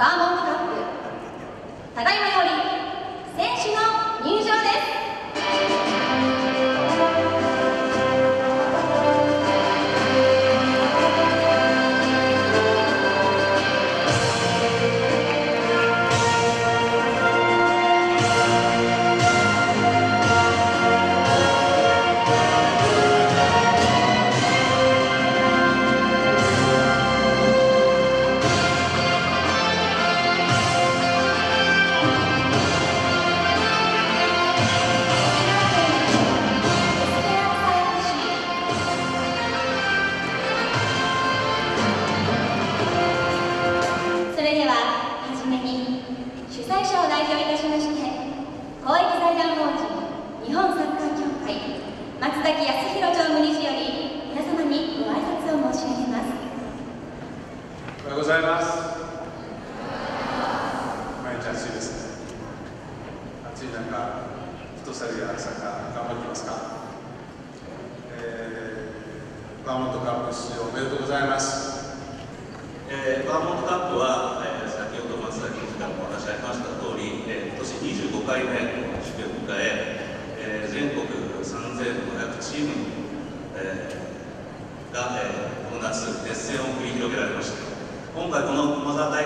バーモントカップ、ただいまより選手の入場です。主催者を代表いたしまして、公益財団法人日本サッカー協会松崎康弘常務理事より皆様にご挨拶を申し上げます。 おはようございます。毎日暑いですね。暑い中、フットサルやサッカー頑張ってますか。バーモントカップ出場おめでとうございます。 バーモントカップは、先ほど松崎理事からもお話ありました通り、今年25回目の節目を迎え、全国3500チーム、が、この夏熱戦を繰り広げられました。今回この駒澤大